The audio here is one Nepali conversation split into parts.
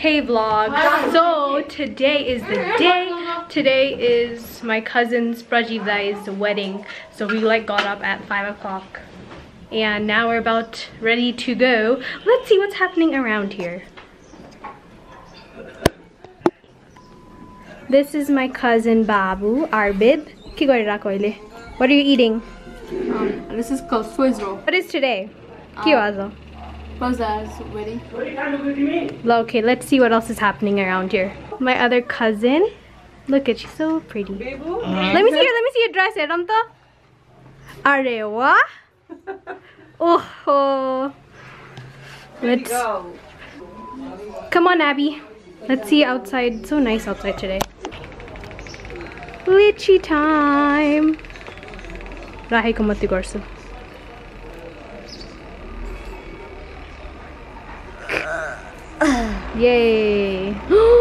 Hey vlog. So today is the day. Today is my cousin's Prajiv's wedding. So we got up at 5 o'clock. And now we're about ready to go. Let's see what's happening around here. This is my cousin Babu, Arbib. What are you eating? This is called Swiss roll. What is today? Bazaar's wedding. Okay, let's see what else is happening around here. My other cousin. Look at, she's so pretty. Let me see your dress, Ramta. Arewa. Oh. Let's go. Come on, Abby. Let's see outside. It's so nice outside today. Lychee time. Rahi ko mati garsu. Yay.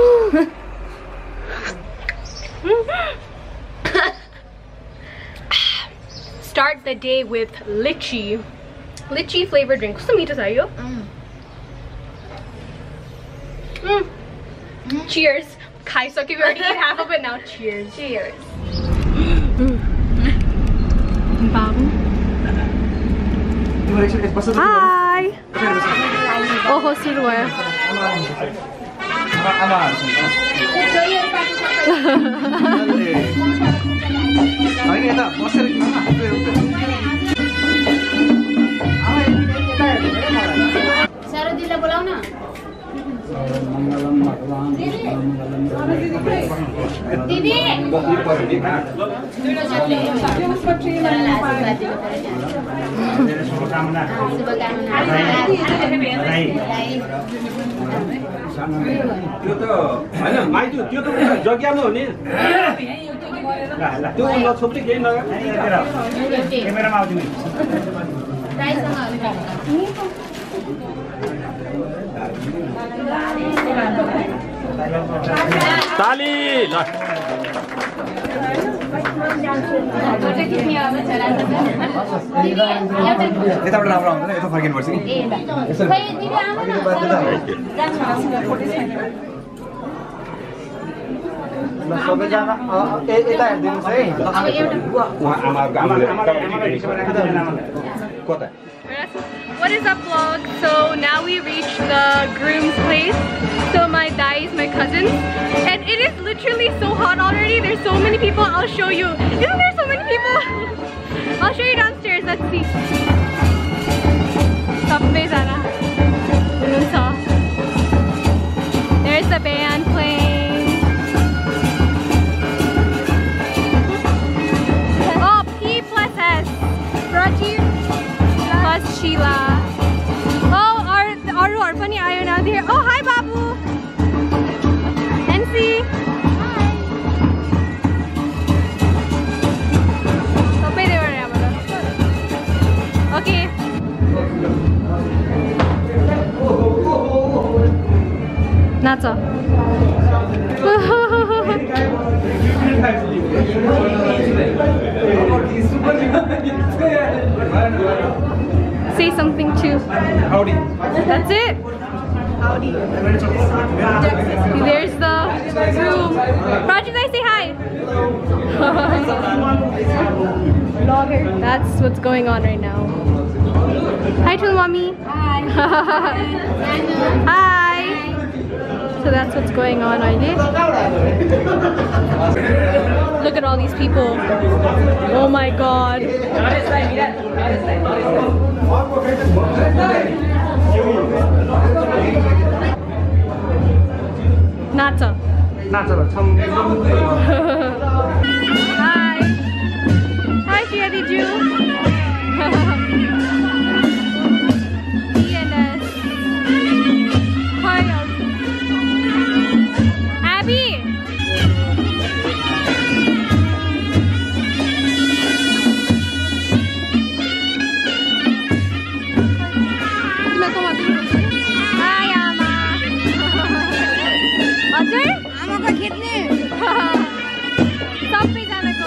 Start the day with lychee. Lychee flavored drink. What's the meat are you? Cheers. Kai, so we already ate half of it now. Cheers. Cheers. Babu. Hi. Oh, surwa. Tali! What is up, vlog? So now we reached the groom's place. So my is my cousins, and it is literally so hot already. There's so many people. I'll show you. Isn't there so many people? I'll show you downstairs. Let's see. There's the band playing. Oh, P plus S. Rajiv plus Sheila. Oh, our Orphani Ayo now there. Oh, hi Babu. NC. Hi. Okay. Natsa. Say something too. Howdy. That's it. Howdy. There's the groom. Prajivai, say hi. Vlogger. That's what's going on right now. Hi to mommy. Hi. Hi. So that's what's going on, Angie. Look at all these people. Oh my god. Nata. Hi. Hi, Shia, did you? Abby! Hi, Ama! Ajay? Ama ka kitne? Stop me, Jana.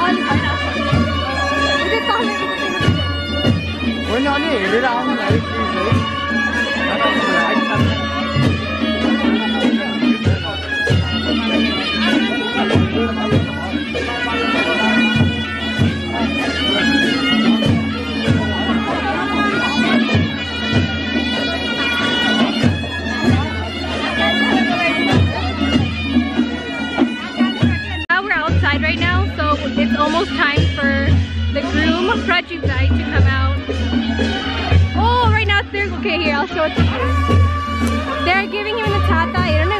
Right now, so it's almost time for the groom, Prajip guy, to come out. Oh, right now they're okay. Here, I'll show it to you. They're giving him the tata.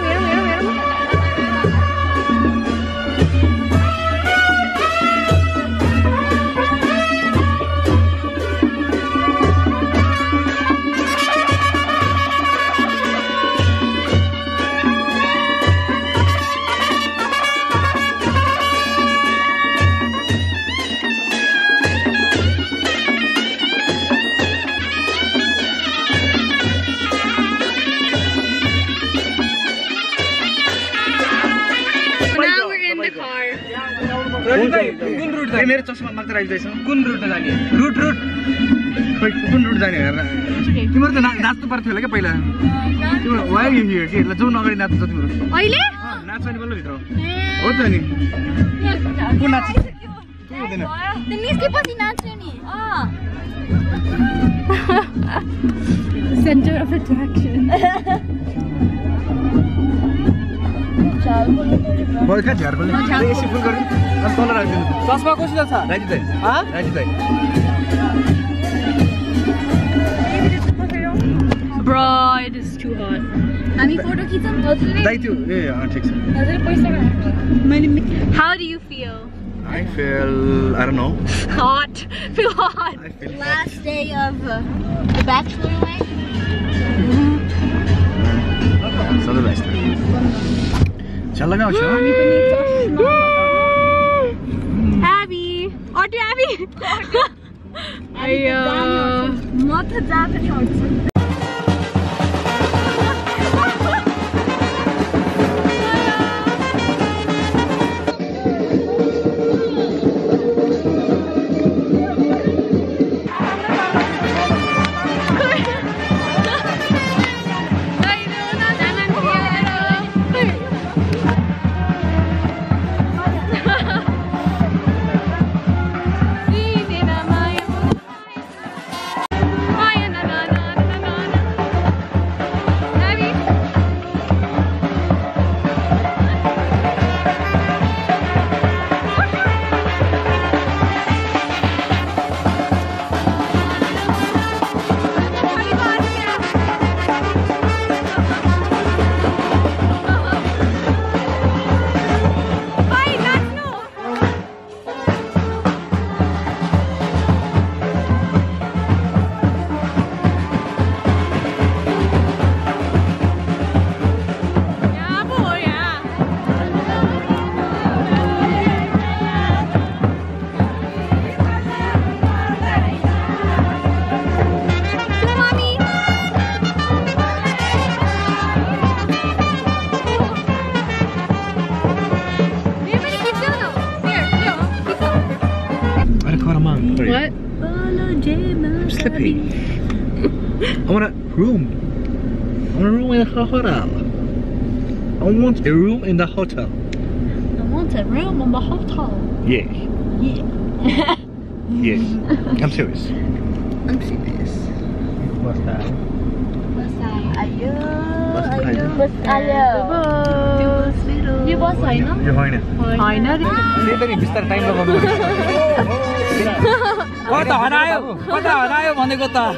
मेरो चस्मा मात्र राख्दैछ कुन रुट जाने रुट खै कुन रुट जाने हेर तिम्रो त नाच्नु पर्थ्यो होला के पहिला तिम्रो वाइ हियर के ल जाउन अगाडि नाच्छ तिम्रो अहिले नाच्छ नि बल्ल भित्र हो त नि कुन नाच्छ के हुँदैन त निस्के पछि नाच्ने नि Center of attraction. Boy का झार बोल्ने यसो फुल गर्नु अनि तल राख्दिनु चस्मा कसिलो छ राजी दाइ राजी दाइ Bro, it is too hot. हामी फोटो खिचौँ हजुरले दाइ त्यो ए ठीक छ हजुरले पैसा How do you feel? I feel I don't know Hot. Feel hot. Last day of the bachelor way. So the best. चल लगाऊ छ Abby. Auntie Abby. Ayo. म त जाँदै छोड्छु What? I'm slippy. I want a room. I want a room in the hotel. I want a room in the hotel. I want a room in the hotel. Yeah. Yeah. Yes. I'm serious. I'm serious. What's that? Ayo. यो बस हैन यो होइन हैन रे त्यही त नि बिस्तारै टाइम लगाउनु कता हरायो भनेको त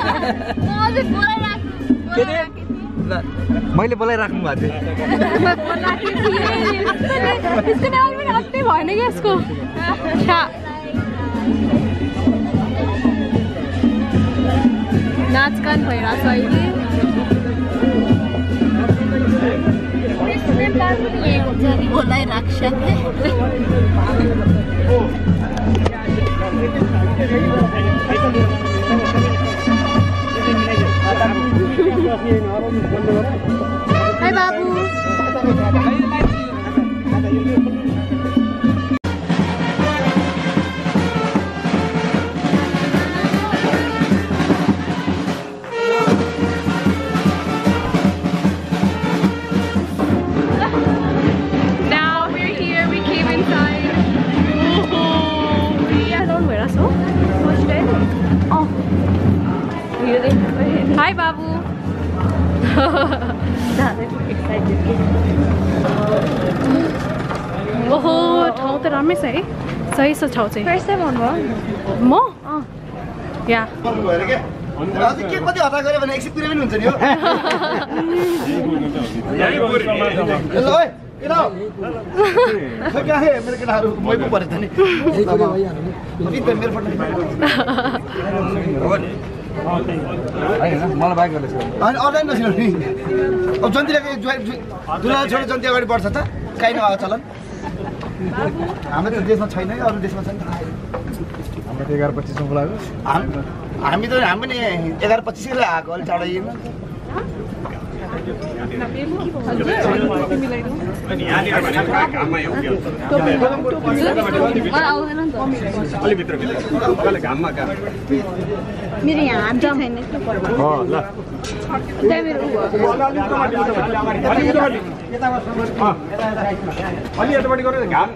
मैले बोलाइराख्नु भएको भएन कि यसको नाचगान भइरहेछ अहिले बोलाइराख्छ Hi Babu. Bye, Babu. Oh, ठाउँ त राम्रै छ है सही छ ठाउँ चाहिँ First time on one. म या के कति हतार गऱ्यो भने एकछिन कुरै पनि हुन्छ नि हो ल ओइ किन खै क्या हे मेरो केटाहरू मै पो परेछ नि मेरो फोटो मलाई बाइक गर्दैछ अनि अनलाइन नसिनु नि अब जन्तीले दुला छोडेर जन्ती अगाडि बढ्छ त काहीँ नआएको चलन हाम्रो त देशमा छैन है अरू देशमा छैन हाम्रो त 11:25 मा बोलाएको हामी पनि 11:25 कै आएको अलि टाढा यिन मेरो यहाँ हात छैन ल अलि यतापट्टि गरे घाम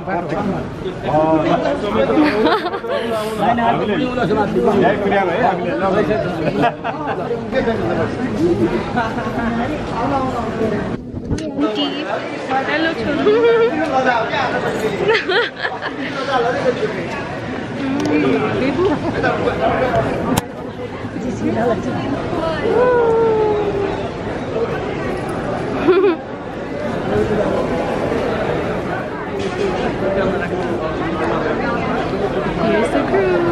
हेलो Here's the cruise.